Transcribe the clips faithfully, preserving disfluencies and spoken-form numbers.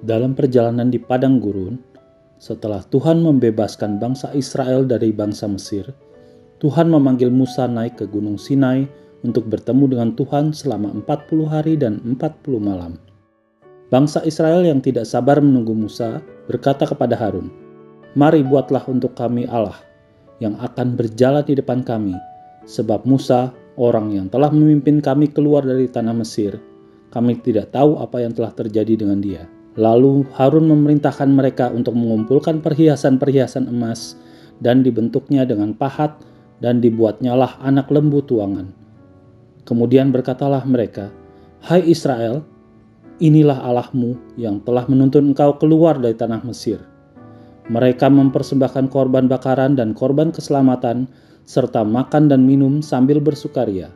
Dalam perjalanan di padang gurun, setelah Tuhan membebaskan bangsa Israel dari bangsa Mesir, Tuhan memanggil Musa naik ke Gunung Sinai untuk bertemu dengan Tuhan selama empat puluh hari dan empat puluh malam. Bangsa Israel yang tidak sabar menunggu Musa berkata kepada Harun, "Mari buatlah untuk kami Allah yang akan berjalan di depan kami, sebab Musa, orang yang telah memimpin kami keluar dari tanah Mesir, kami tidak tahu apa yang telah terjadi dengan dia." Lalu Harun memerintahkan mereka untuk mengumpulkan perhiasan-perhiasan emas dan dibentuknya dengan pahat dan dibuatnyalah anak lembu tuangan. Kemudian berkatalah mereka, "Hai Israel, inilah Allahmu yang telah menuntun engkau keluar dari tanah Mesir." Mereka mempersembahkan korban bakaran dan korban keselamatan serta makan dan minum sambil bersukaria.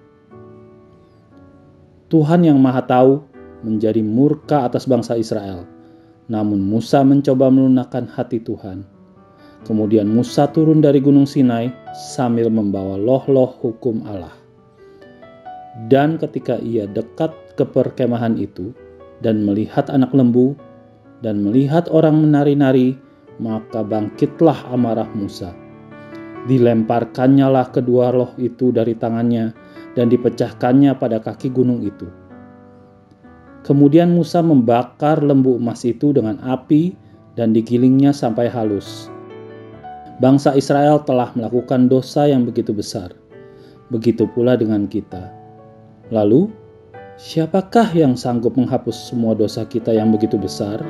Tuhan yang Maha Tahu menjadi murka atas bangsa Israel. Namun Musa mencoba melunakkan hati Tuhan. Kemudian Musa turun dari Gunung Sinai sambil membawa loh-loh hukum Allah. Dan ketika ia dekat ke perkemahan itu dan melihat anak lembu dan melihat orang menari-nari, maka bangkitlah amarah Musa. Dilemparkannyalah kedua loh itu dari tangannya dan dipecahkannya pada kaki gunung itu. Kemudian Musa membakar lembu emas itu dengan api dan digilingnya sampai halus. Bangsa Israel telah melakukan dosa yang begitu besar. Begitu pula dengan kita. Lalu, siapakah yang sanggup menghapus semua dosa kita yang begitu besar?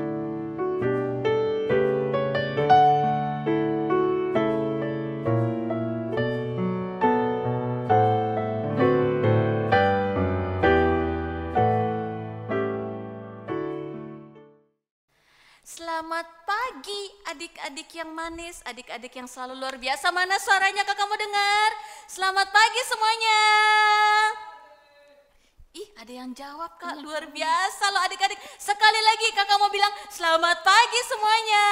Selamat pagi adik-adik yang manis, adik-adik yang selalu luar biasa. Mana suaranya kak kamu dengar? Selamat pagi semuanya. Ih, ada yang jawab kak, luar biasa loh adik-adik. Sekali lagi kakak mau bilang selamat pagi semuanya.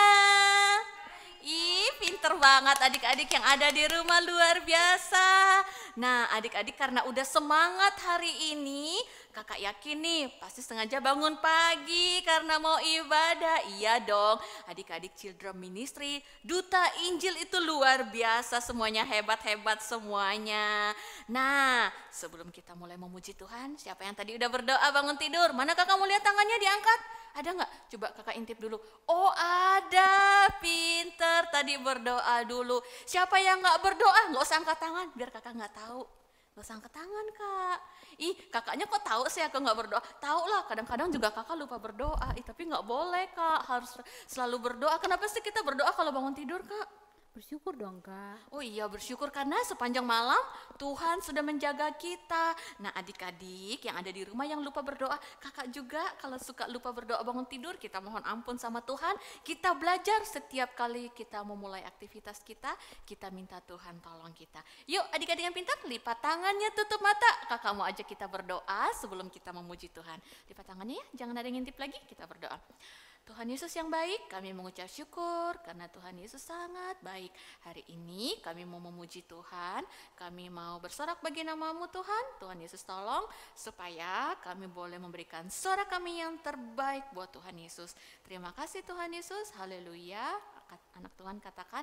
Ih, pinter banget adik-adik yang ada di rumah, luar biasa. Nah adik-adik karena udah semangat hari ini, kakak yakin nih pasti sengaja bangun pagi karena mau ibadah. Iya dong, adik-adik Children Ministry, Duta Injil itu luar biasa semuanya, hebat-hebat semuanya. Nah sebelum kita mulai memuji Tuhan, siapa yang tadi udah berdoa bangun tidur? Mana kakak mau lihat tangannya diangkat? Ada nggak? Coba kakak intip dulu. Oh ada, pinter tadi berdoa dulu. Siapa yang nggak berdoa? Nggak usah angkat tangan biar kakak nggak tahu. Nggak usah angkat tangan kak. Ih kakaknya kok tahu sih aku nggak berdoa? Tahu lah, kadang-kadang juga kakak lupa berdoa. Ih tapi nggak boleh kak, harus selalu berdoa. Kenapa sih kita berdoa kalau bangun tidur kak? Bersyukur dong kak. Oh iya bersyukur karena sepanjang malam Tuhan sudah menjaga kita. Nah adik-adik yang ada di rumah yang lupa berdoa, kakak juga kalau suka lupa berdoa bangun tidur, kita mohon ampun sama Tuhan. Kita belajar setiap kali kita memulai aktivitas kita, kita minta Tuhan tolong kita. Yuk adik-adik yang pintar, lipat tangannya, tutup mata. Kakak mau ajak kita berdoa sebelum kita memuji Tuhan. Lipat tangannya ya, jangan ada yang ngintip lagi, kita berdoa. Tuhan Yesus yang baik, kami mengucap syukur karena Tuhan Yesus sangat baik. Hari ini kami mau memuji Tuhan, kami mau bersorak bagi nama-Mu Tuhan. Tuhan Yesus tolong supaya kami boleh memberikan suara kami yang terbaik buat Tuhan Yesus. Terima kasih Tuhan Yesus, haleluya. Anak Tuhan katakan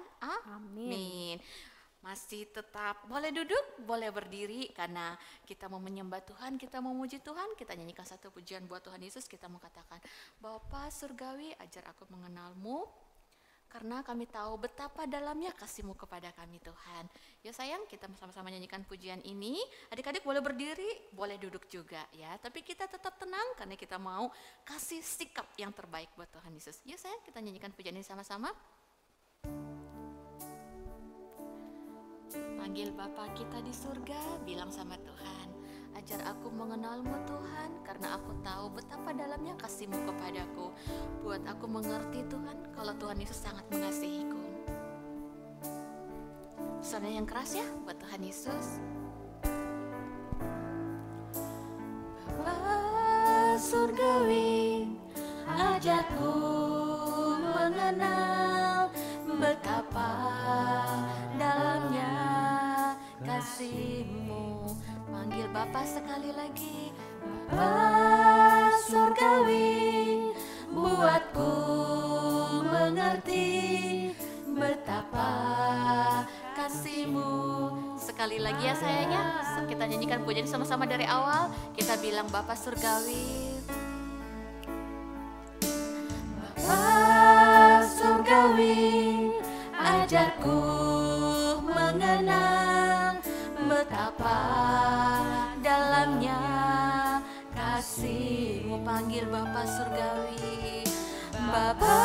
amin. Masih tetap boleh duduk, boleh berdiri karena kita mau menyembah Tuhan, kita mau memuji Tuhan, kita nyanyikan satu pujian buat Tuhan Yesus. Kita mau katakan, Bapa Surgawi ajar aku mengenal-Mu, karena kami tahu betapa dalamnya kasih-Mu kepada kami Tuhan. Ya sayang, kita sama-sama nyanyikan pujian ini. Adik-adik boleh berdiri, boleh duduk juga ya. Tapi kita tetap tenang karena kita mau kasih sikap yang terbaik buat Tuhan Yesus. Ya sayang, kita nyanyikan pujian ini sama-sama. Panggil Bapa kita di surga, bilang sama Tuhan, ajar aku mengenal-Mu Tuhan, karena aku tahu betapa dalamnya kasih-Mu kepadaku. Buat aku mengerti Tuhan, kalau Tuhan Yesus sangat mengasihiku. Suara yang keras ya, buat Tuhan Yesus. Bapa Surgawi, ajarku mengenal betapa dalamnya kasih-Mu. Panggil Bapa sekali lagi. Bapa Surgawi, buatku mengerti betapa kasih-Mu. Sekali lagi ya sayangnya, kita nyanyikan pujian sama-sama dari awal. Kita bilang Bapa Surgawi. Bapa Surgawi, ajarku mengenal betapa dalamnya kasih-Mu. Panggil Bapa Surgawi. Bapa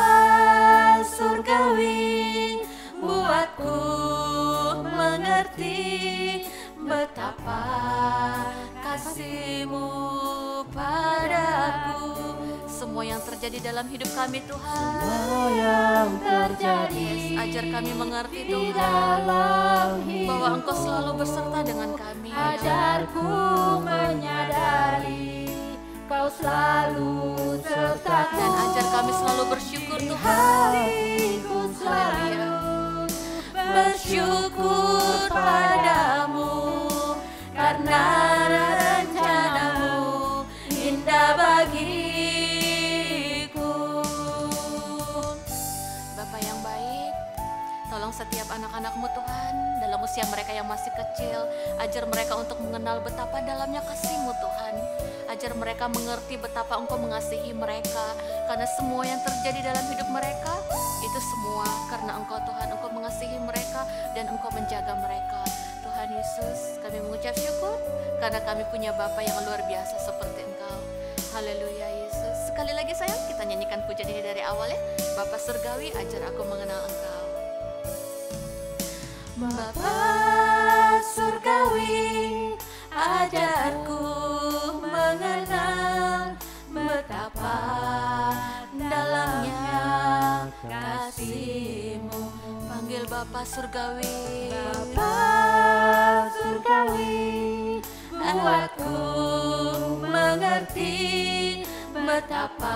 Surgawi, buatku mengerti betapa kasih-Mu padaku. Semua yang terjadi dalam hidup kami Tuhan, Semua yang terjadi ajar kami mengerti di Tuhan, dalam bahwa Engkau hidupku. selalu berserta dengan kami. Ajarku menyadari Kau selalu sertaku. Dan ajar kami selalu bersyukur Tuhan. Hatiku selalu Bersyukur padamu karena rencana-Mu indah bagiku. Bapa yang baik, tolong setiap anak-anak-Mu Tuhan, dalam usia mereka yang masih kecil, ajar mereka untuk mengenal betapa dalamnya kasih-Mu Tuhan. Ajar mereka mengerti betapa Engkau mengasihi mereka, karena semua yang terjadi dalam hidup mereka itu semua karena Engkau Tuhan. Engkau mengasihi mereka dan Engkau menjaga mereka. Tuhan Yesus, kami mengucap syukur karena kami punya Bapa yang luar biasa seperti Engkau. Haleluya Yesus. Sekali lagi sayang, kita nyanyikan pujian ini dari awal ya. Bapa Surgawi, ajar aku mengenal Engkau. Bapa Surgawi, ajarku mengenal betapa dalamnya kasih-Mu. Panggil Bapa Surgawi. Bapa Surgawi, Buatku mengerti betapa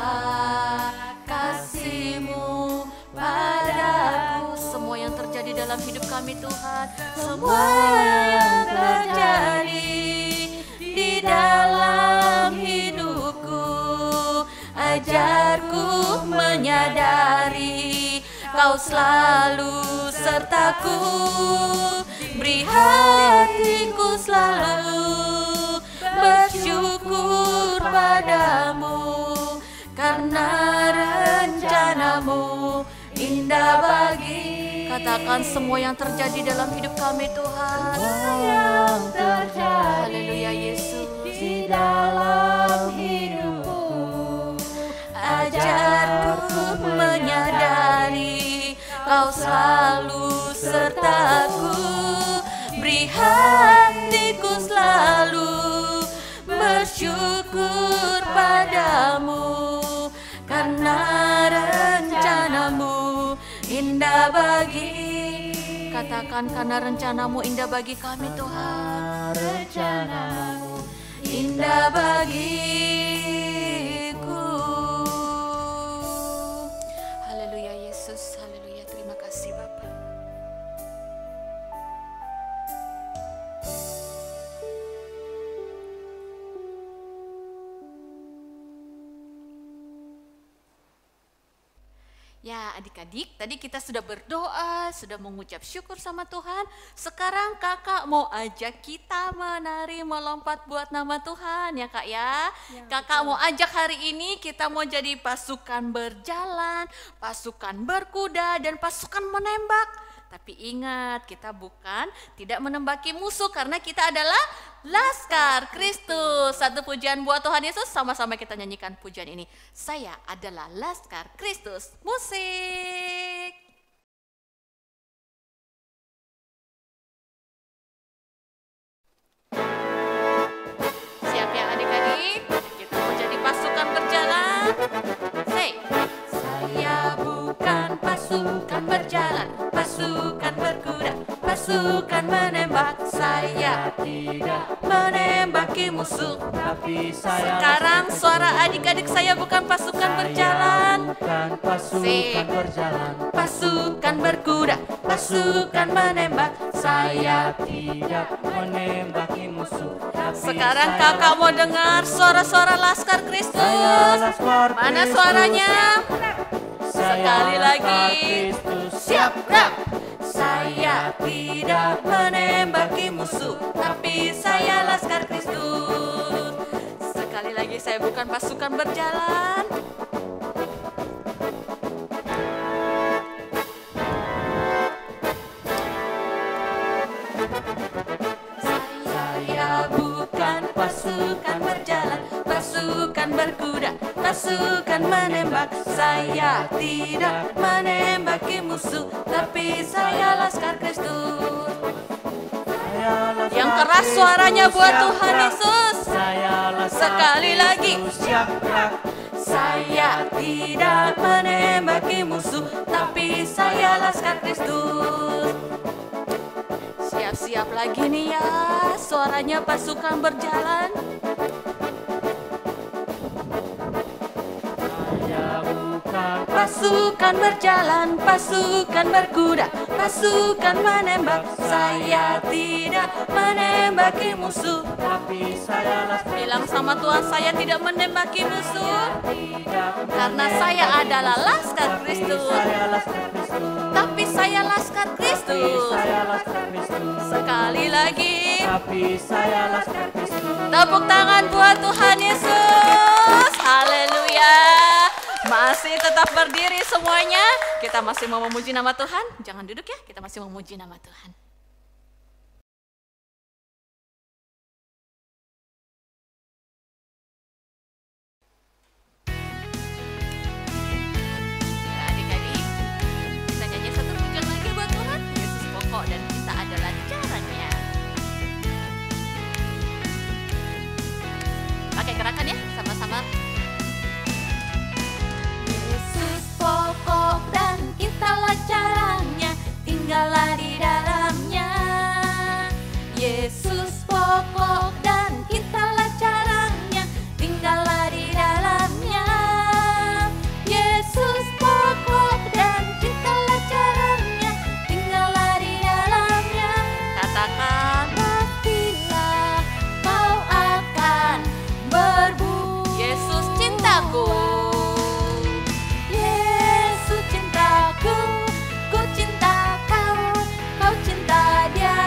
kasih-Mu padaku. Semua yang terjadi dalam hidup kami Tuhan, semua yang terjadi di dalam hidupku, ajarku menyadari Kau selalu sertaku. Beri hatiku selalu bersyukur padamu, karena rencana-Mu indah bagi. Katakan semua yang terjadi dalam hidup kami Tuhan, semua yang terjadi haleluya Yesus, di dalam hidupku. ajarku menyadari Kau selalu sertaku. Beri hatiku selalu bersyukur padamu, karena rencana-Mu indah bagi. Katakan karena rencana-Mu indah bagi kami Tuhan. Rencana-Mu Indah bagiku. Haleluya Yesus, haleluya. Terima kasih Bapa. Ya adik-adik, tadi kita sudah berdoa, sudah mengucap syukur sama Tuhan. Sekarang kakak mau ajak kita menari melompat buat nama Tuhan ya kak ya. Ya, Kakak betul. mau ajak hari ini kita mau jadi pasukan berjalan, pasukan berkuda, dan pasukan menembak. Tapi ingat, kita bukan tidak menembaki musuh karena kita adalah Laskar Kristus. Satu pujian buat Tuhan Yesus, sama-sama kita nyanyikan pujian ini. Saya adalah Laskar Kristus. Musik. Siap ya adik-adik? Kita mau jadi pasukan berjalan. Say, saya bukan pasukan berjalan, pasukan berkuda, pasukan menembak. Saya tidak menembaki musuh. tapi saya Sekarang suara adik-adik saya bukan pasukan berjalan, bukan pasukan Si. berjalan, pasukan berkuda, pasukan menembak. Saya tidak menembaki musuh. Tapi sekarang saya kakak mau dengar suara-suara Laskar Kristus. Saya Laskar Mana Kristus. suaranya? Sekali lagi. Kristus. Siap, rap. Saya tidak menembaki musuh, tapi saya Laskar Kristus. Sekali lagi, saya bukan pasukan berjalan. Saya bukan pasukan berjalan, pasukan berkuda, pasukan menembak. Saya tidak menembaki musuh, tapi saya Laskar Kristus. Saya Laskar Yang keras suaranya Kristus, buat siap, Tuhan gerak. Yesus. Saya Laskar Sekali lagi. Kristus, siap, gerak. Saya tidak menembaki musuh, tapi saya Laskar Kristus. Siap-siap lagi nih ya, suaranya pasukan berjalan. Saya bukan Pasukan berjalan, pasukan berkuda, pasukan menembak. Saya tidak menembaki musuh. tapi saya Laskar Bilang sama Tuhan, saya tidak menembaki musuh, tidak karena saya adalah Laskar tapi Kristus. saya Laskar Kristus. Tapi saya Laskar Tapi Kristus. saya Laskar Kristus. Sekali lagi, Tapi saya Laskar Kristus. tepuk tangan buat Tuhan Yesus. Haleluya. Masih tetap berdiri semuanya. Kita masih mau memuji nama Tuhan. Jangan duduk ya, kita masih memuji nama Tuhan. Ya, adik-adik, kita nyanyi satu pujian lagi buat Tuhan. Yesus pokok dan kita adalah caranya. Pakai gerakan ya, sama-sama. Yesus pokok dan kitalah caranya, tinggallah di dalamnya. Yesus pokok dan kitalah caranya, tinggallah di dalamnya. Yesus pokok dan kitalah caranya, tinggallah di dalamnya. Katakan, pastilah kau akan berbunga. Yesus cintaku. Yesus cintaku, ku cinta kau, kau cinta dia.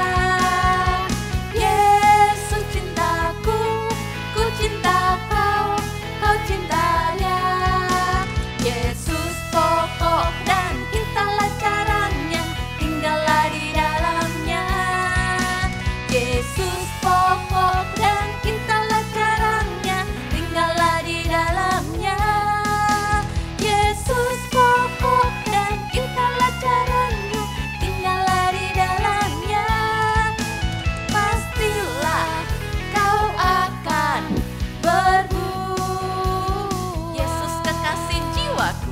Yesus cintaku, ku cinta kau, kau cinta dia. Yesus pokok dan kitalah caranya, tinggallah di dalamnya. Yesus pokok dan kitalah caranya, tinggallah di dalamnya. Yesus pokok dan kitalah caranya, tinggallah di dalamnya. Pastilah kau akan berbunga. Yesus kekasih jiwaku.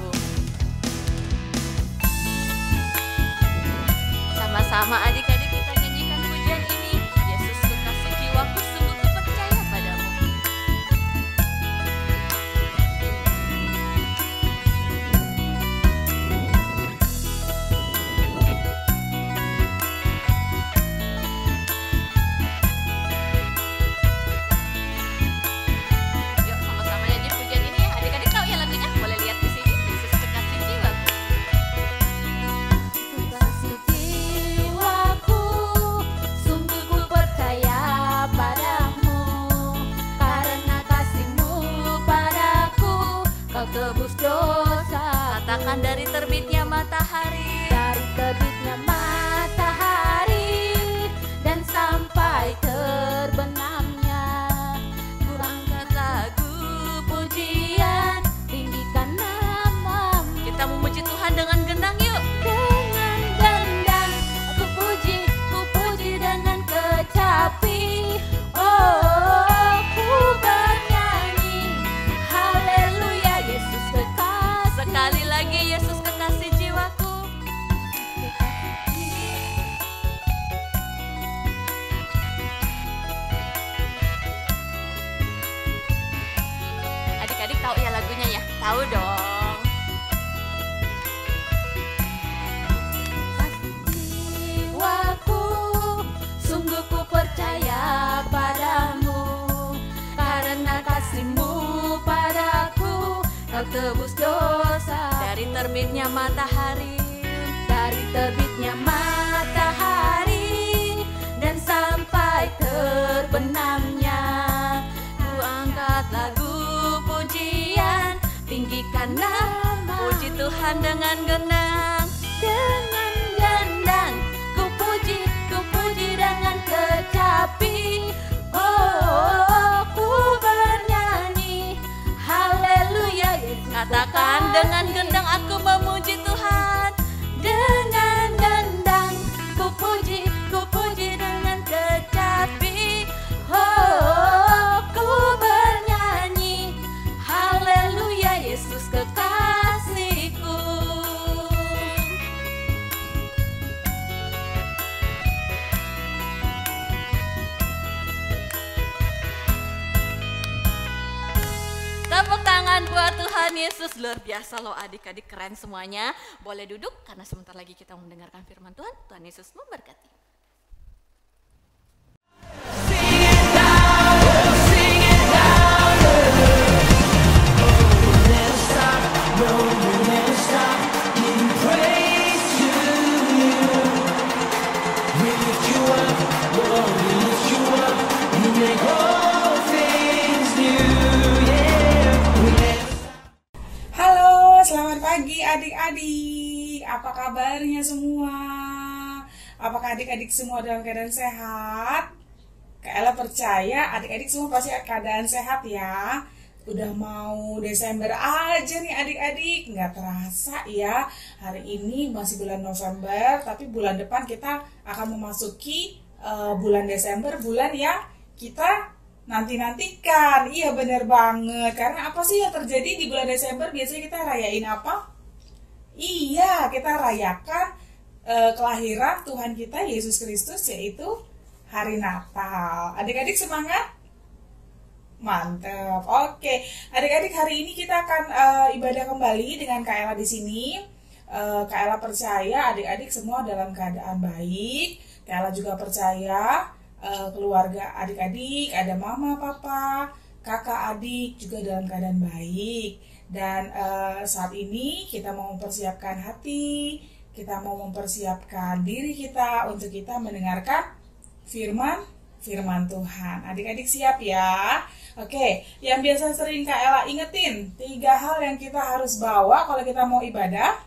Sama-sama adik-adik kita nyanyikan pujian ini. Yesus kekasih jiwaku, sungguh ku percaya padamu. Yuk sama-sama nyanyi pujian ini ya. Adik-adik tahu ya lagunya? Boleh lihat di sini. Yesus kekasih jiwaku. Kekasih jiwaku, sungguh ku percaya padamu. Karena kasih-Mu padaku, kau tebus dosa. Katakan dari terbitnya matahari, dari terbitnya matahari dan sampai terbenamnya. Ku angkat lagu pujian, tinggikan nama-Mu. Kita memuji Tuhan dengan gendang yuk. Dengan gendang aku puji, ku puji dengan kecapi. Oh, ku bernyanyi haleluya. Yesus kekasih. Sekali lagi, Yesus kekasih jiwaku. Adik-adik tahu ya lagunya ya? Tahu dong. Jiwaku, sungguh ku percaya padamu. Karena kasih-Mu padaku, kau tebus dosa. Dari terbitnya matahari, dari terbitnya matahari dan sampai terbenamnya. ku angkat lagu pujian, tinggikan nama, puji Tuhan dengan genang. Dengan gendang ku puji, ku puji dengan kecapi. Oh, ku bernyanyi haleluya. Katakan dengan gendang aku memuji Tuhan. Dengan gendang ku puji, ku puji dengan kecapi. Oh, ku bernyanyi haleluya, Yesus kekasihku. Tepuk tangan buat Tuhan Yesus. Luar biasa loh adik-adik, keren semuanya. Boleh duduk karena sebentar lagi kita mendengarkan firman Tuhan. Tuhan Yesus memberkati. Halo, selamat pagi adik-adik. Apa kabarnya semua? Apakah adik-adik semua dalam keadaan sehat? Kak Ella percaya adik-adik semua pasti keadaan sehat ya. Udah mau Desember aja nih adik-adik. Nggak terasa ya. Hari ini masih bulan November, tapi bulan depan kita akan memasuki uh, bulan Desember, bulan ya kita nanti-nantikan. Iya bener banget. Karena apa sih yang terjadi di bulan Desember? Biasanya kita rayain apa? Iya, kita rayakan e, kelahiran Tuhan kita Yesus Kristus, yaitu hari Natal. Adik-adik semangat? Mantap. Oke, adik-adik hari ini kita akan e, ibadah kembali dengan Kak Ella di sini. E, Kak Ella percaya adik-adik semua dalam keadaan baik. Kak Ella juga percaya Uh, keluarga adik-adik, ada mama, papa, kakak, adik juga dalam keadaan baik. Dan uh, saat ini kita mau mempersiapkan hati, kita mau mempersiapkan diri kita untuk kita mendengarkan firman firman Tuhan. Adik-adik siap ya? Oke, yang biasa sering Kak Ella ingetin, tiga hal yang kita harus bawa kalau kita mau ibadah.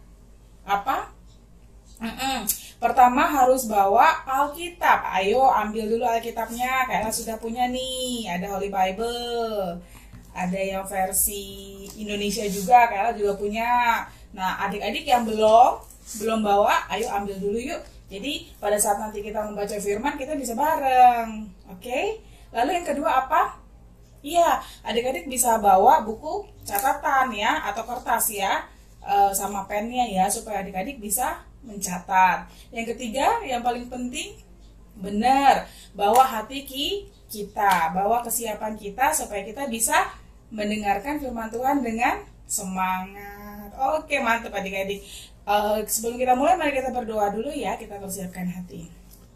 Apa? Mm-mm. Pertama harus bawa Alkitab. Ayo ambil dulu Alkitabnya. Kayaknya sudah punya nih. Ada Holy Bible. Ada yang versi Indonesia juga. Kayaknya juga punya. Nah adik-adik yang belum belum bawa, ayo ambil dulu yuk. Jadi pada saat nanti kita membaca firman kita bisa bareng. Oke? Lalu yang kedua apa? Iya, adik-adik bisa bawa buku catatan ya atau kertas ya, e, sama pennya ya supaya adik-adik bisa mencatat. Yang ketiga, yang paling penting, benar, bawa hati kita, bawa kesiapan kita supaya kita bisa mendengarkan firman Tuhan dengan semangat. Oke, mantap adik-adik. Uh, sebelum kita mulai, mari kita berdoa dulu ya, kita persiapkan hati.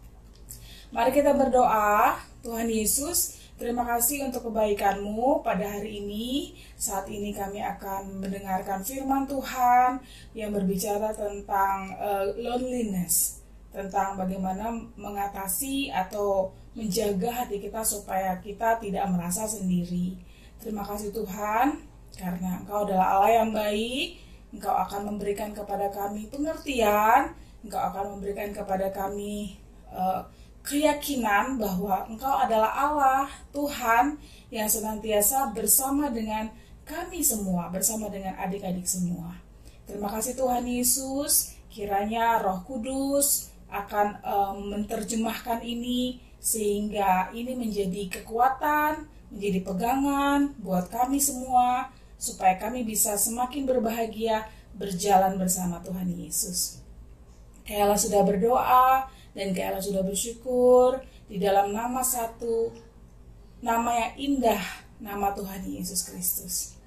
Mari kita berdoa. Tuhan Yesus, terima kasih untuk kebaikan-Mu pada hari ini. Saat ini kami akan mendengarkan firman Tuhan yang berbicara tentang uh, loneliness, tentang bagaimana mengatasi atau menjaga hati kita supaya kita tidak merasa sendiri. Terima kasih Tuhan, karena Engkau adalah Allah yang baik. Engkau akan memberikan kepada kami pengertian, Engkau akan memberikan kepada kami uh, keyakinan bahwa Engkau adalah Allah, Tuhan yang senantiasa bersama dengan kami semua, bersama dengan adik-adik semua. Terima kasih Tuhan Yesus, kiranya Roh Kudus akan um, menerjemahkan ini sehingga ini menjadi kekuatan, menjadi pegangan buat kami semua, supaya kami bisa semakin berbahagia berjalan bersama Tuhan Yesus. Kayla sudah berdoa dan Kayla sudah bersyukur di dalam nama satu, nama yang indah, nama Tuhan Yesus Kristus.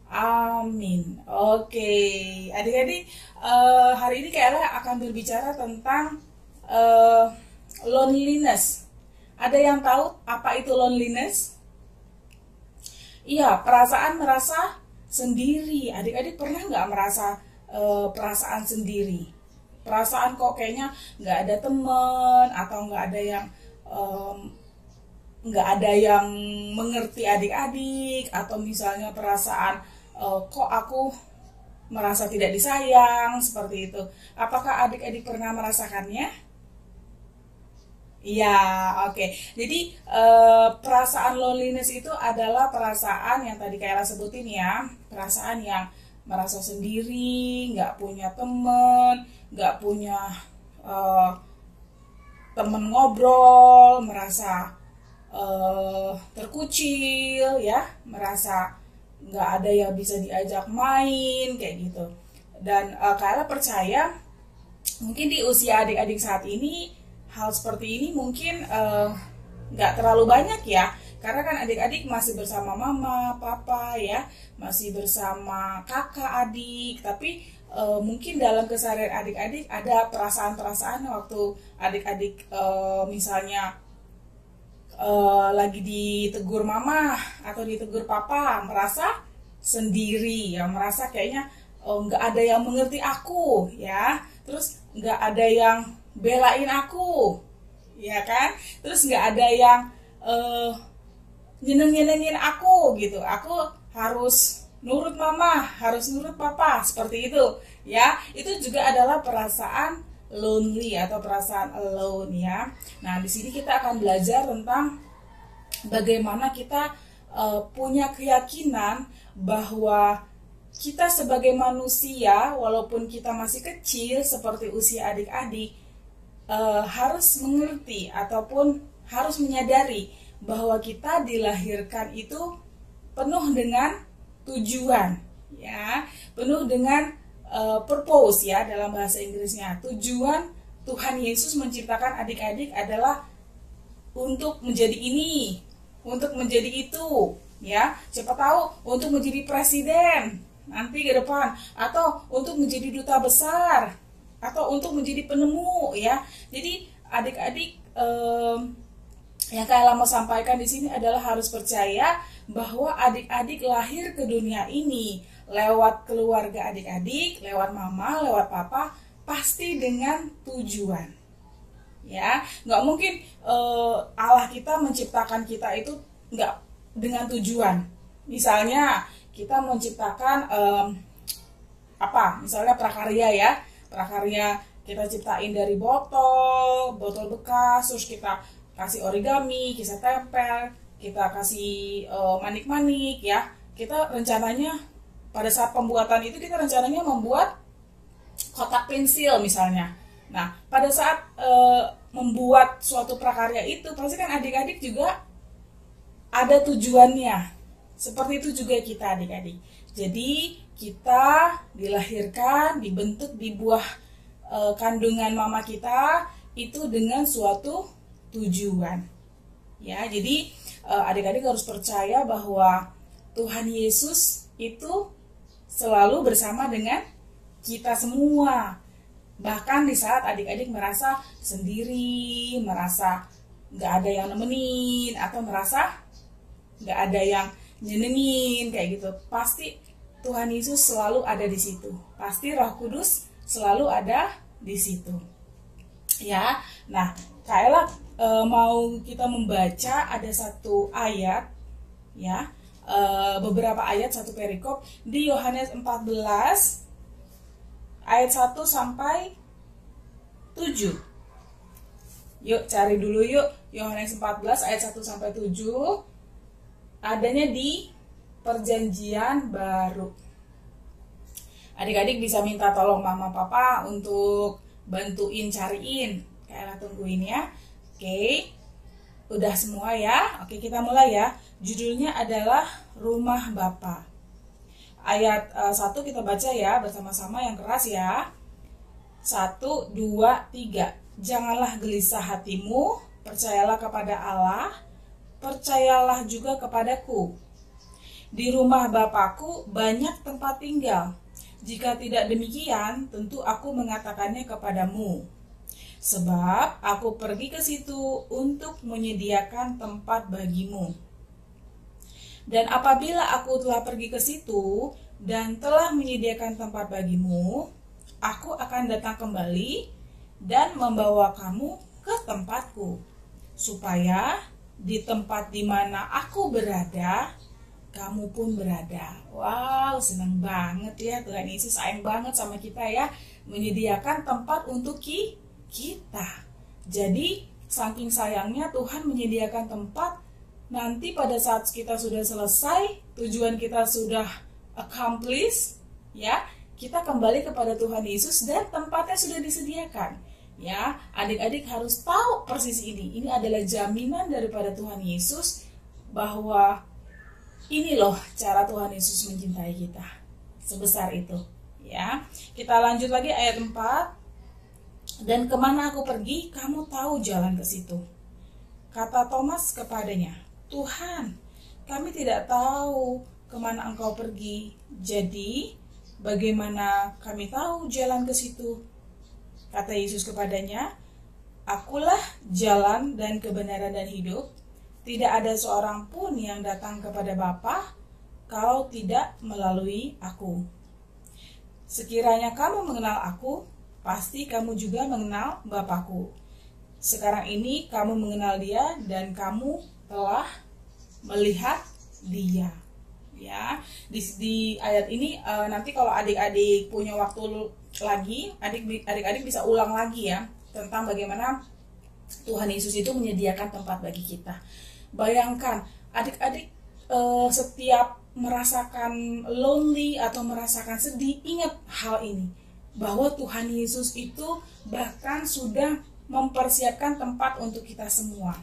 Amin. Oke, adik-adik, uh, hari ini Kayla akan berbicara tentang uh, loneliness. Ada yang tahu apa itu loneliness? Iya, perasaan merasa sendiri. Adik-adik pernah nggak merasa uh, perasaan sendiri. Perasaan kok kayaknya nggak ada teman, atau nggak ada yang um, nggak ada yang mengerti adik-adik, atau misalnya perasaan uh, kok aku merasa tidak disayang, seperti itu. Apakah adik-adik pernah merasakannya? Iya, oke. Okay. Jadi uh, perasaan loneliness itu adalah perasaan yang tadi Kayla sebutin ya, perasaan yang merasa sendiri, nggak punya teman, nggak punya uh, teman ngobrol, merasa Uh, terkucil ya, merasa nggak ada yang bisa diajak main kayak gitu. Dan uh, Kayla percaya mungkin di usia adik-adik saat ini hal seperti ini mungkin uh, nggak terlalu banyak ya, karena kan adik-adik masih bersama mama, papa ya, masih bersama kakak, adik. Tapi uh, mungkin dalam keseharian adik-adik ada perasaan-perasaan waktu adik-adik uh, misalnya Uh, lagi ditegur mama atau ditegur papa, merasa sendiri ya, merasa kayaknya nggak uh, ada yang mengerti aku ya, terus nggak ada yang belain aku ya kan, terus nggak ada yang uh, nyeneng-nyenengin aku gitu, aku harus nurut mama, harus nurut papa, seperti itu ya. Itu juga adalah perasaan lonely atau perasaan alone ya. Nah, di sini kita akan belajar tentang bagaimana kita uh, punya keyakinan bahwa kita sebagai manusia, walaupun kita masih kecil seperti usia adik-adik, uh, harus mengerti ataupun harus menyadari bahwa kita dilahirkan itu penuh dengan tujuan ya, penuh dengan Uh, purpose ya dalam bahasa Inggrisnya. Tujuan Tuhan Yesus menciptakan adik-adik adalah untuk menjadi ini, untuk menjadi itu ya. Siapa tahu untuk menjadi presiden nanti ke depan, atau untuk menjadi duta besar, atau untuk menjadi penemu ya. Jadi adik-adik um, yang Kayla mau sampaikan di sini adalah harus percaya bahwa adik-adik lahir ke dunia ini lewat keluarga adik-adik, lewat mama, lewat papa, pasti dengan tujuan. Ya, nggak mungkin uh, Allah kita menciptakan kita itu nggak dengan tujuan. Misalnya kita menciptakan um, apa? Misalnya prakarya ya, prakarya kita ciptain dari botol, botol bekas, terus kita kasih origami, kita tempel, kita kasih uh, manik-manik ya. Kita rencananya pada saat pembuatan itu kita rencananya membuat kotak pensil misalnya. Nah, pada saat e, membuat suatu prakarya itu pasti kan adik-adik juga ada tujuannya. Seperti itu juga kita adik-adik. Jadi kita dilahirkan, dibentuk di buah e, kandungan mama kita itu dengan suatu tujuan. Ya, jadi e, adik-adik harus percaya bahwa Tuhan Yesus itu selalu bersama dengan kita semua. Bahkan di saat adik-adik merasa sendiri, merasa gak ada yang nemenin, atau merasa gak ada yang nyenengin kayak gitu, pasti Tuhan Yesus selalu ada di situ. Pasti Roh Kudus selalu ada di situ. Ya, nah Kayla e, mau kita membaca ada satu ayat ya. Uh, beberapa ayat, satu perikop di Yohanes empat belas ayat satu sampai tujuh. Yuk cari dulu yuk, Yohanes empat belas ayat satu sampai tujuh. Adanya di Perjanjian Baru. Adik-adik bisa minta tolong mama papa untuk bantuin cariin. Kayaknya tungguin ya. Oke. Udah semua ya. Oke, kita mulai ya. Judulnya adalah Rumah Bapa. Ayat uh, satu kita baca ya bersama-sama yang keras ya. Satu, dua, tiga. Janganlah gelisah hatimu, percayalah kepada Allah, percayalah juga kepadaku. Di rumah Bapakku banyak tempat tinggal. Jika tidak demikian, tentu aku mengatakannya kepadamu. Sebab aku pergi ke situ untuk menyediakan tempat bagimu. Dan apabila aku telah pergi ke situ, dan telah menyediakan tempat bagimu, aku akan datang kembali dan membawa kamu ke tempatku, supaya di tempat di mana aku berada, kamu pun berada. Wow, senang banget ya, Tuhan Yesus sayang banget sama kita ya, menyediakan tempat untuk ki kita. Jadi saking sayangnya Tuhan menyediakan tempat, nanti pada saat kita sudah selesai, tujuan kita sudah accomplish, ya, kita kembali kepada Tuhan Yesus dan tempatnya sudah disediakan. Ya, adik-adik harus tahu persis ini. Ini adalah jaminan daripada Tuhan Yesus bahwa ini loh cara Tuhan Yesus mencintai kita. Sebesar itu, ya. Kita lanjut lagi ayat empat. Dan kemana aku pergi, kamu tahu jalan ke situ. Kata Thomas kepadanya, Tuhan, kami tidak tahu kemana engkau pergi, jadi bagaimana kami tahu jalan ke situ? Kata Yesus kepadanya, akulah jalan dan kebenaran dan hidup. Tidak ada seorang pun yang datang kepada Bapa kalau tidak melalui aku. Sekiranya kamu mengenal aku, pasti kamu juga mengenal Bapakku. Sekarang ini kamu mengenal dia dan kamu telah melihat dia. Ya, di, di ayat ini uh, nanti kalau adik-adik punya waktu lagi, adik adik-adik bisa ulang lagi ya tentang bagaimana Tuhan Yesus itu menyediakan tempat bagi kita. Bayangkan adik-adik uh, setiap merasakan lonely atau merasakan sedih, ingat hal ini, bahwa Tuhan Yesus itu bahkan sudah mempersiapkan tempat untuk kita semua.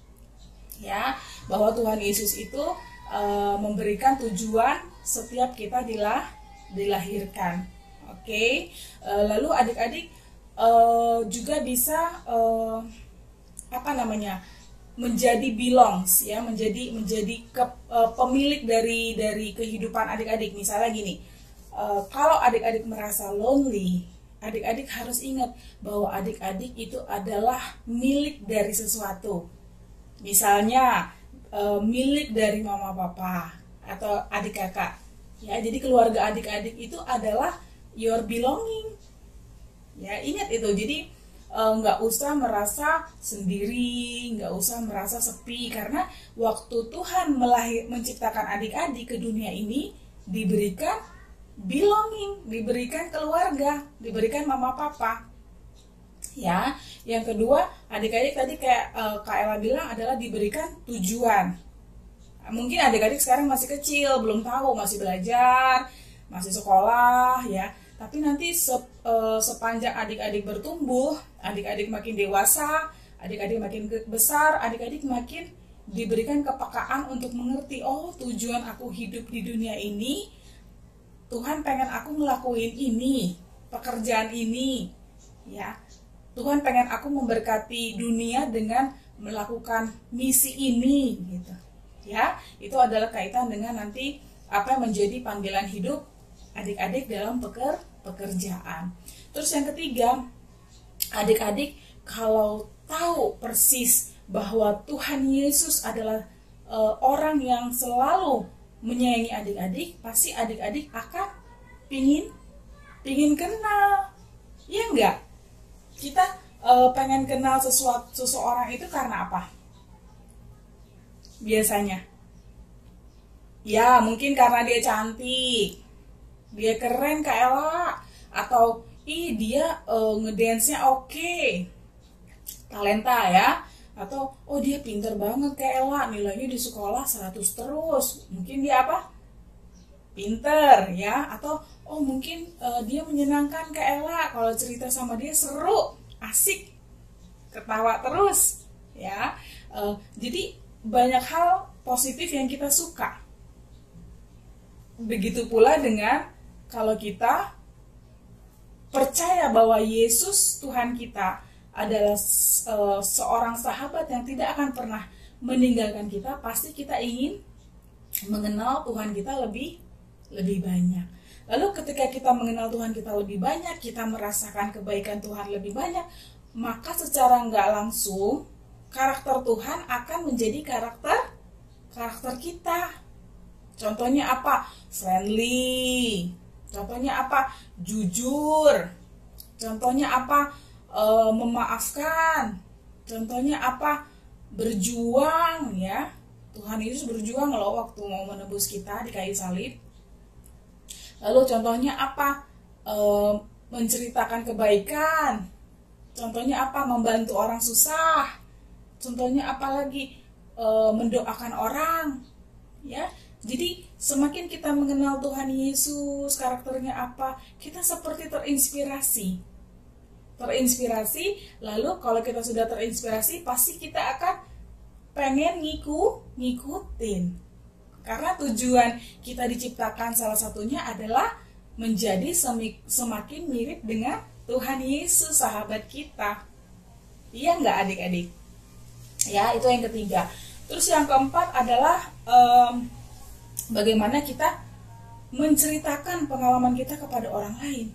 Ya, bahwa Tuhan Yesus itu Uh, memberikan tujuan setiap kita dilah, dilahirkan. Oke, okay? uh, lalu adik-adik uh, juga bisa uh, apa namanya menjadi belongs, ya, menjadi menjadi ke, uh, pemilik dari dari kehidupan adik-adik. Misalnya gini, uh, kalau adik-adik merasa lonely, adik-adik harus ingat bahwa adik-adik itu adalah milik dari sesuatu. Misalnya Uh, milik dari mama papa atau adik kakak, ya. Jadi keluarga adik-adik itu adalah your belonging, ya, ingat itu. Jadi nggak uh, usah merasa sendiri, nggak usah merasa sepi, karena waktu Tuhan melahir menciptakan adik-adik ke dunia ini diberikan belonging, diberikan keluarga, diberikan mama papa. Ya, yang kedua, adik-adik tadi kayak uh, Kak Ella bilang adalah diberikan tujuan. Mungkin adik-adik sekarang masih kecil, belum tahu, masih belajar, masih sekolah, ya. Tapi nanti se, uh, sepanjang adik-adik bertumbuh, adik-adik makin dewasa, adik-adik makin besar, adik-adik makin diberikan kepekaan untuk mengerti, oh, tujuan aku hidup di dunia ini, Tuhan pengen aku ngelakuin ini, pekerjaan ini, ya. Tuhan pengen aku memberkati dunia dengan melakukan misi ini, gitu. Ya, itu adalah kaitan dengan nanti apa yang menjadi panggilan hidup adik-adik dalam peker, pekerjaan. Terus yang ketiga, adik-adik kalau tahu persis bahwa Tuhan Yesus adalah e, orang yang selalu menyayangi adik-adik, pasti adik-adik akan pingin, pingin kenal, ya enggak? Kita uh, pengen kenal sesuatu seseorang itu karena apa? Biasanya, ya mungkin karena dia cantik, dia keren Kak Ella, atau ih dia uh, ngedance-nya oke, talenta ya, atau oh dia pinter banget Kak Ella, nilainya di sekolah seratus terus, mungkin dia apa? Pinter ya, atau oh mungkin uh, dia menyenangkan Kak Ella, kalau cerita sama dia seru, asik, ketawa terus, ya. Uh, jadi banyak hal positif yang kita suka. Begitu pula dengan kalau kita percaya bahwa Yesus Tuhan kita adalah uh, seorang sahabat yang tidak akan pernah meninggalkan kita, pasti kita ingin mengenal Tuhan kita lebih lebih banyak. Lalu ketika kita mengenal Tuhan kita lebih banyak, kita merasakan kebaikan Tuhan lebih banyak, maka secara nggak langsung karakter Tuhan akan menjadi karakter karakter kita. Contohnya apa? Friendly. Contohnya apa? Jujur. Contohnya apa? E, memaafkan. Contohnya apa? Berjuang, ya. Tuhan Yesus berjuang loh waktu mau menebus kita di kayu salib. Lalu contohnya apa? E, menceritakan kebaikan. Contohnya apa? Membantu orang susah. Contohnya apa lagi? E, mendoakan orang. Ya. Jadi semakin kita mengenal Tuhan Yesus, karakternya apa, kita seperti terinspirasi. Terinspirasi, lalu kalau kita sudah terinspirasi, pasti kita akan pengen ngiku, ngikutin. Karena tujuan kita diciptakan salah satunya adalah menjadi semakin mirip dengan Tuhan Yesus, sahabat kita. Iya nggak adik-adik? Ya, itu yang ketiga. Terus yang keempat adalah um, bagaimana kita menceritakan pengalaman kita kepada orang lain.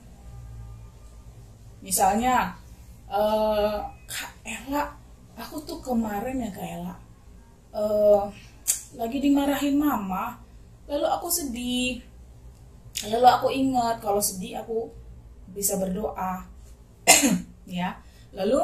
Misalnya, uh, Kak Ella, aku tuh kemarin ya Kak Ella, uh, lagi dimarahin mama, lalu aku sedih. Lalu aku ingat kalau sedih aku bisa berdoa. Ya, lalu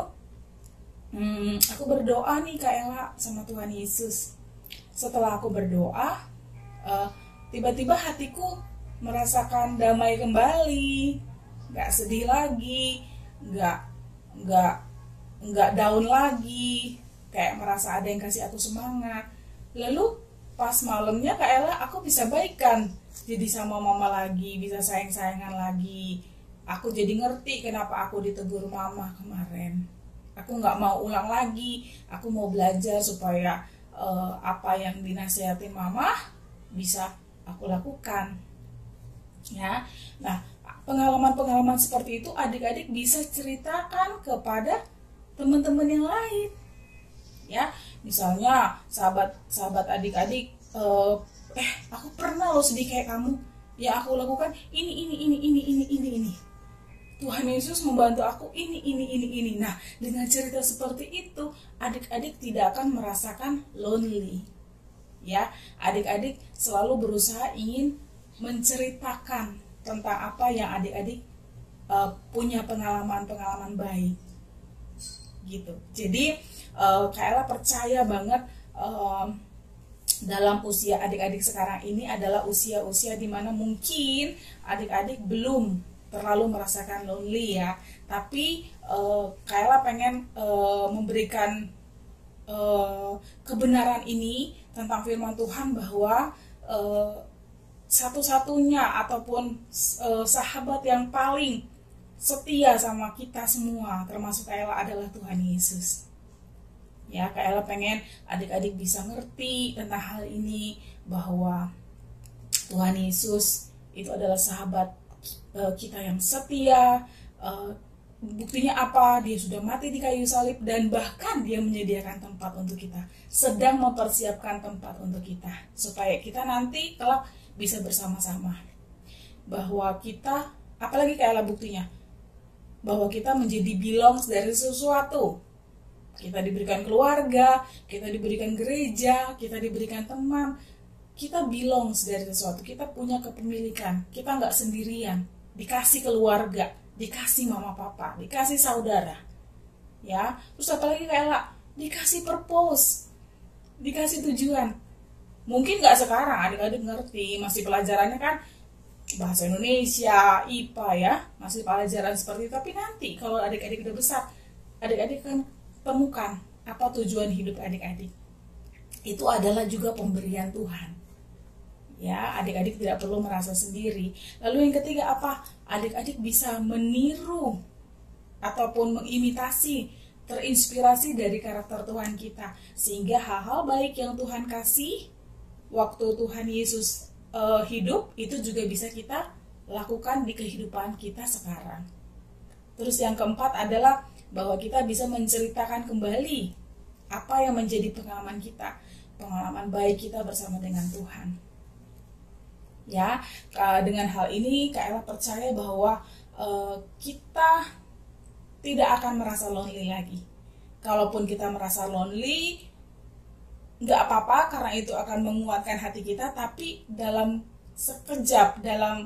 Hmm, aku berdoa nih Kak Ella sama Tuhan Yesus. Setelah aku berdoa, uh, tiba-tiba hatiku merasakan damai kembali, nggak sedih lagi, nggak nggak nggak down lagi, kayak merasa ada yang kasih aku semangat. Lalu pas malamnya Kak Ella aku bisa baikan, jadi sama mama lagi, bisa sayang-sayangan lagi. Aku jadi ngerti kenapa aku ditegur mama kemarin. Aku nggak mau ulang lagi, aku mau belajar supaya uh, apa yang dinasihatin mama bisa aku lakukan. Ya, nah pengalaman-pengalaman seperti itu adik-adik bisa ceritakan kepada teman-teman yang lain. Ya, misalnya sahabat-sahabat adik-adik, uh, eh aku pernah loh sedih kayak kamu, ya aku lakukan ini ini ini ini ini ini ini. Tuhan Yesus membantu aku ini, ini, ini, ini. Nah, dengan cerita seperti itu, adik-adik tidak akan merasakan lonely. Ya, adik-adik selalu berusaha ingin menceritakan tentang apa yang adik-adik uh, punya pengalaman-pengalaman baik. Gitu. Jadi, uh, Kak Ella percaya banget uh, dalam usia adik-adik sekarang ini adalah usia-usia di mana mungkin adik-adik belum terlalu merasakan lonely ya, tapi uh, Kak Ella pengen uh, memberikan uh, kebenaran ini tentang firman Tuhan bahwa uh, satu-satunya ataupun uh, sahabat yang paling setia sama kita semua termasuk Kak Ella adalah Tuhan Yesus. Ya, Kak Ella pengen adik-adik bisa ngerti tentang hal ini bahwa Tuhan Yesus itu adalah sahabat kita yang setia. Uh, buktinya apa? Dia sudah mati di kayu salib dan bahkan dia menyediakan tempat untuk kita, sedang mempersiapkan tempat untuk kita supaya kita nanti kelak bisa bersama-sama. Bahwa kita, apalagi kayak buktinya, bahwa kita menjadi belongs dari sesuatu. Kita diberikan keluarga, kita diberikan gereja, kita diberikan teman, kita belongs dari sesuatu, kita punya kepemilikan, kita nggak sendirian. Dikasih keluarga, dikasih mama papa, dikasih saudara, ya. Terus apalagi kayak dikasih purpose, dikasih tujuan. Mungkin nggak sekarang adik-adik ngerti, masih pelajarannya kan bahasa Indonesia, I P A ya, masih pelajaran seperti itu. Tapi nanti kalau adik-adik udah besar, adik-adik kan temukan apa tujuan hidup adik-adik. Itu adalah juga pemberian Tuhan. Ya, adik-adik tidak perlu merasa sendiri. Lalu yang ketiga apa? Adik-adik bisa meniru ataupun mengimitasi, terinspirasi dari karakter Tuhan kita. Sehingga hal-hal baik yang Tuhan kasih waktu Tuhan Yesus uh, hidup, itu juga bisa kita lakukan di kehidupan kita sekarang. Terus yang keempat adalah bahwa kita bisa menceritakan kembali apa yang menjadi pengalaman kita. Pengalaman baik kita bersama dengan Tuhan. Ya, dengan hal ini Kak Ella percaya bahwa uh, kita tidak akan merasa lonely lagi. Kalaupun kita merasa lonely, nggak apa-apa karena itu akan menguatkan hati kita, tapi dalam sekejap, dalam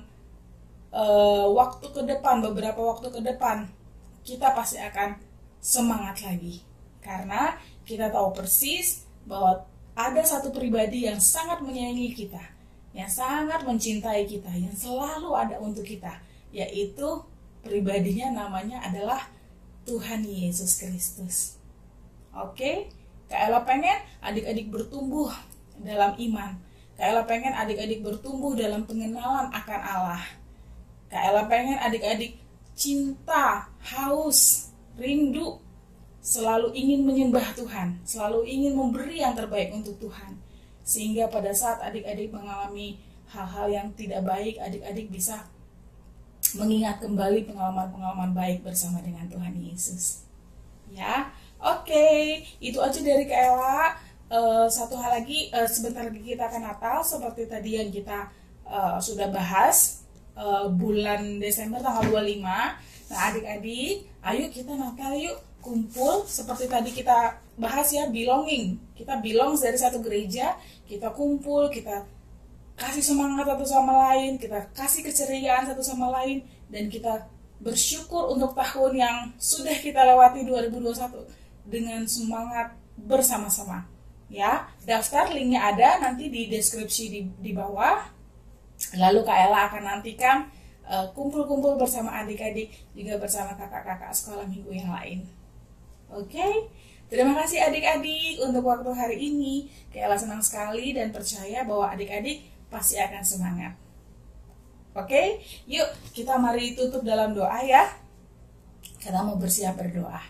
uh, waktu ke depan, beberapa waktu ke depan, kita pasti akan semangat lagi. Karena kita tahu persis bahwa ada satu pribadi yang sangat menyayangi kita, yang sangat mencintai kita, yang selalu ada untuk kita, yaitu pribadinya namanya adalah Tuhan Yesus Kristus. Oke, Kak Ella pengen adik-adik bertumbuh dalam iman. Kak Ella pengen adik-adik bertumbuh dalam pengenalan akan Allah. Kak Ella pengen adik-adik cinta, haus, rindu, selalu ingin menyembah Tuhan, selalu ingin memberi yang terbaik untuk Tuhan. Sehingga pada saat adik-adik mengalami hal-hal yang tidak baik, adik-adik bisa mengingat kembali pengalaman-pengalaman baik bersama dengan Tuhan Yesus. Ya, oke, okay. Itu aja dari Kak Ella. Uh, satu hal lagi, uh, sebentar lagi kita akan Natal, seperti tadi yang kita uh, sudah bahas, uh, bulan Desember tanggal dua puluh lima. Nah adik-adik, ayo kita Natal yuk, kumpul, seperti tadi kita bahas ya, belonging. Kita belong dari satu gereja, kita kumpul, kita kasih semangat satu sama lain, kita kasih keceriaan satu sama lain, dan kita bersyukur untuk tahun yang sudah kita lewati dua ribu dua puluh satu dengan semangat bersama-sama. Ya, daftar linknya ada nanti di deskripsi di, di bawah. Lalu Kak Ella akan nantikan uh, kumpul-kumpul bersama adik-adik, juga bersama kakak-kakak sekolah minggu yang lain. Oke, okay? Terima kasih adik-adik untuk waktu hari ini. Kak Ella senang sekali dan percaya bahwa adik-adik pasti akan semangat. Oke, okay? Yuk kita mari tutup dalam doa ya. Kita mau bersiap berdoa.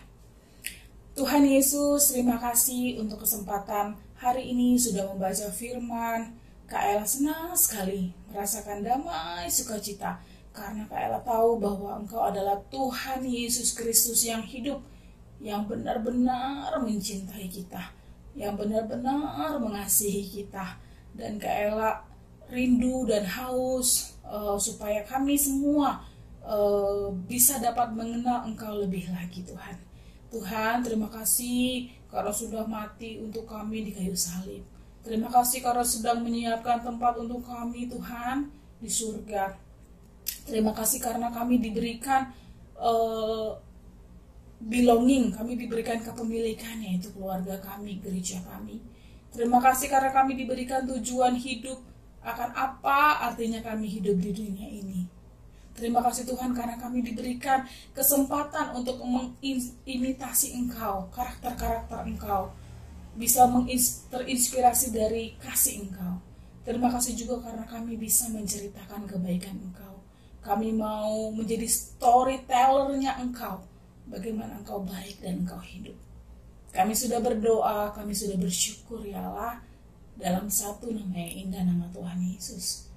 Tuhan Yesus, terima kasih untuk kesempatan hari ini sudah membaca firman. Kak Ella senang sekali merasakan damai sukacita karena Kak Ella tahu bahwa Engkau adalah Tuhan Yesus Kristus yang hidup, yang benar-benar mencintai kita, yang benar-benar mengasihi kita. Dan Kak Ella rindu dan haus uh, supaya kami semua uh, bisa dapat mengenal Engkau lebih lagi Tuhan. Tuhan, terima kasih karena sudah mati untuk kami di kayu salib. Terima kasih karena sedang menyiapkan tempat untuk kami Tuhan di surga. Terima kasih karena kami diberikan uh, belonging, kami diberikan kepemilikan, yaitu keluarga kami, gereja kami. Terima kasih karena kami diberikan tujuan hidup, akan apa artinya kami hidup di dunia ini. Terima kasih Tuhan karena kami diberikan kesempatan untuk mengimitasi Engkau, karakter-karakter Engkau, bisa terinspirasi dari kasih Engkau. Terima kasih juga karena kami bisa menceritakan kebaikan Engkau. Kami mau menjadi storytellernya Engkau, bagaimana Engkau baik dan Engkau hidup. Kami sudah berdoa, kami sudah bersyukur ya Allah, dalam satu nama yang indah, nama Tuhan Yesus.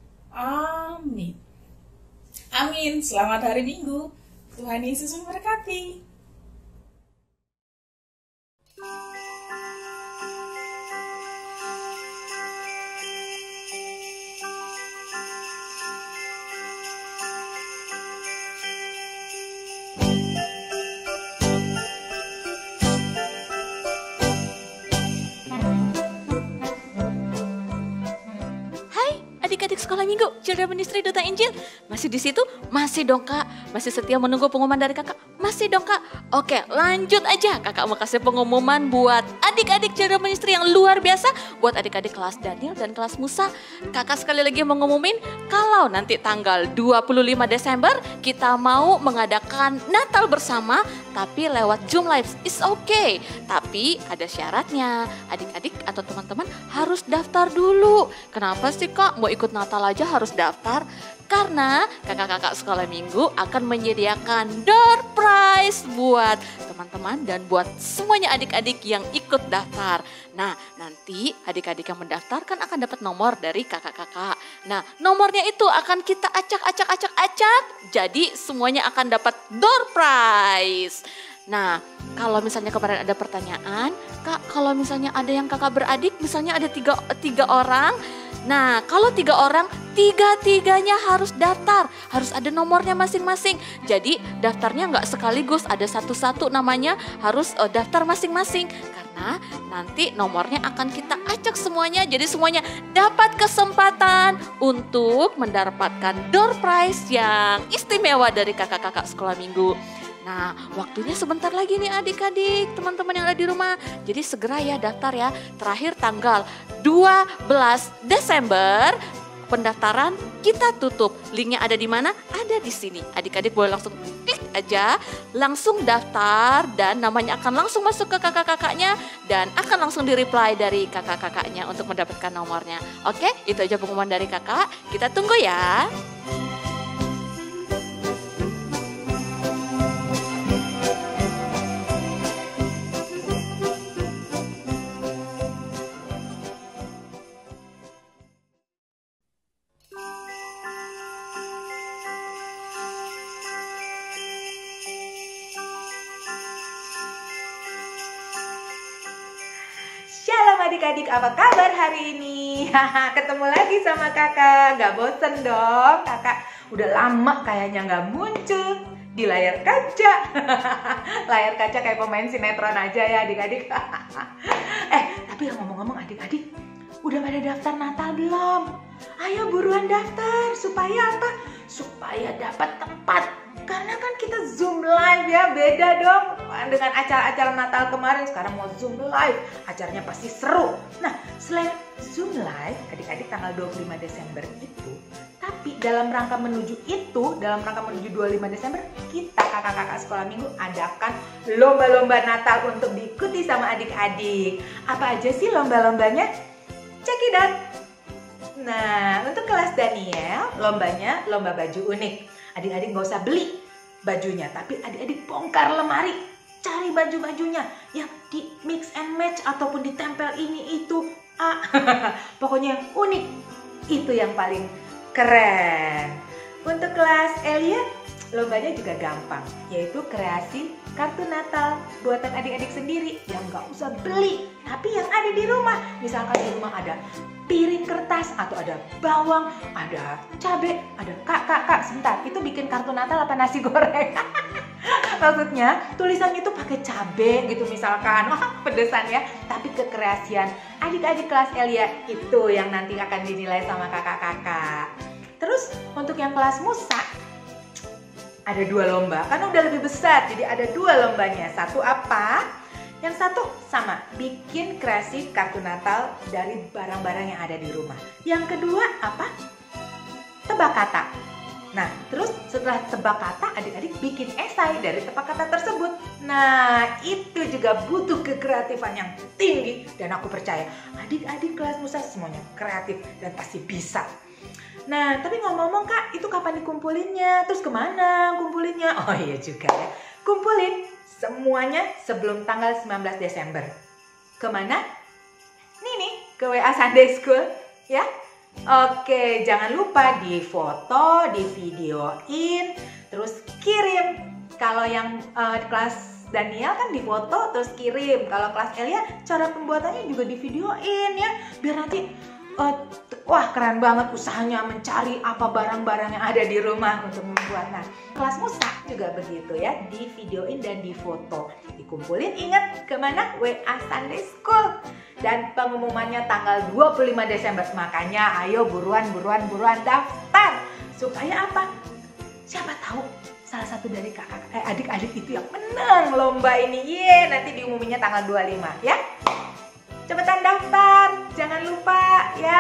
Amin. Amin. Selamat hari Minggu. Tuhan Yesus memberkati. Adik-adik sekolah minggu, Children Ministry Duta Injil, masih di situ? Masih dong Kak, masih setia menunggu pengumuman dari Kakak? Masih dong Kak. Oke, lanjut aja. Kakak mau kasih pengumuman buat adik-adik Children Ministry yang luar biasa, buat adik-adik kelas Daniel dan kelas Musa. Kakak sekali lagi mau ngumumin kalau nanti tanggal dua puluh lima Desember kita mau mengadakan Natal bersama, tapi lewat Zoom Live. It's okay, tapi ada syaratnya. Adik-adik atau teman-teman harus daftar dulu. Kenapa sih Kak? Mau ikut Natal aja harus daftar? Karena kakak-kakak sekolah minggu akan menyediakan door prize buat teman-teman dan buat semuanya adik-adik yang ikut daftar. Nah, nanti adik-adik yang mendaftar kan akan dapat nomor dari kakak-kakak. Nah, nomornya itu akan kita acak-acak-acak-acak. Jadi semuanya akan dapat door prize. Nah, kalau misalnya kemarin ada pertanyaan, Kak, kalau misalnya ada yang kakak beradik, misalnya ada tiga, tiga orang. Nah, kalau tiga orang, tiga-tiganya harus daftar, harus ada nomornya masing-masing. Jadi daftarnya nggak sekaligus, ada satu-satu namanya, harus uh, daftar masing-masing. Karena nanti nomornya akan kita acak semuanya, jadi semuanya dapat kesempatan untuk mendapatkan door prize yang istimewa dari kakak-kakak sekolah minggu. Nah, waktunya sebentar lagi nih adik-adik, teman-teman yang ada di rumah. Jadi segera ya daftar ya. Terakhir tanggal dua belas Desember pendaftaran kita tutup. Linknya ada di mana? Ada di sini. Adik-adik boleh langsung klik aja, langsung daftar dan namanya akan langsung masuk ke kakak-kakaknya dan akan langsung di-reply dari kakak-kakaknya untuk mendapatkan nomornya. Oke, itu aja pengumuman dari kakak. Kita tunggu ya. Shalom adik-adik, apa kabar hari ini? Ketemu lagi sama kakak, gak bosen dong? Kakak udah lama kayaknya gak muncul di layar kaca. Layar kaca kayak pemain sinetron aja ya adik-adik. Eh, tapi ngomong-ngomong adik-adik, udah pada daftar Natal belum? Ayo buruan daftar, supaya apa? Supaya dapat tempat. Karena kan kita Zoom live ya, beda dong dengan acara-acara Natal kemarin. Sekarang mau Zoom live, acaranya pasti seru. Nah, selain Zoom live, adik-adik tanggal dua puluh lima Desember itu, tapi dalam rangka menuju itu, dalam rangka menuju dua puluh lima Desember, kita kakak-kakak sekolah minggu adakan lomba-lomba Natal untuk diikuti sama adik-adik. Apa aja sih lomba-lombanya? Check it out. Nah, untuk kelas Daniel, lombanya lomba baju unik. Adik-adik gak usah beli bajunya, tapi adik-adik bongkar lemari, cari baju-bajunya yang di mix and match ataupun ditempel ini itu. Ah, pokoknya yang unik, itu yang paling keren. Untuk kelas Elia, lombanya juga gampang, yaitu kreasi kartu Natal buatan adik-adik sendiri yang gak usah beli, tapi yang ada di rumah. Misalkan di rumah ada piring kertas atau ada bawang, ada cabai, ada kak kak kak sebentar, itu bikin kartu Natal apa nasi goreng? Maksudnya tulisannya itu pakai cabai gitu misalkan, wah pedesan ya. Tapi kekreasian adik-adik kelas Elia itu yang nanti akan dinilai sama kakak-kakak. Terus untuk yang kelas Musa ada dua lomba, karena udah lebih besar jadi ada dua lombanya. Satu apa? Yang satu sama, bikin kreasi kartu Natal dari barang-barang yang ada di rumah. Yang kedua apa? Tebak kata. Nah, terus setelah tebak kata, adik-adik bikin esai dari tebak kata tersebut. Nah, itu juga butuh kekreatifan yang tinggi. Dan aku percaya, adik-adik kelas Musa semuanya kreatif dan pasti bisa. Nah, tapi ngomong-ngomong kak, itu kapan dikumpulinnya? Terus kemana kumpulinnya? Oh iya juga ya, kumpulin semuanya sebelum tanggal sembilan belas Desember. Kemana? Nih nih, ke W A Sunday School ya. Oke, jangan lupa di foto, di videoin, terus kirim. Kalau yang uh, kelas Daniel kan di foto terus kirim. Kalau kelas Elia cara pembuatannya juga di videoin ya. Biar nanti uh, wah keren banget usahanya mencari apa barang-barang yang ada di rumah untuk membuat. Nah, kelas Musa juga begitu ya, di videoin dan di foto. Dikumpulin, ingat kemana? W A Sunday School. Dan pengumumannya tanggal dua puluh lima Desember. Makanya ayo buruan, buruan, buruan daftar. Supaya apa? Siapa tahu salah satu dari kakak, eh, adik-adik itu yang menang lomba ini. Ye, nanti diumuminnya tanggal dua puluh lima ya. Cepetan daftar, jangan lupa ya.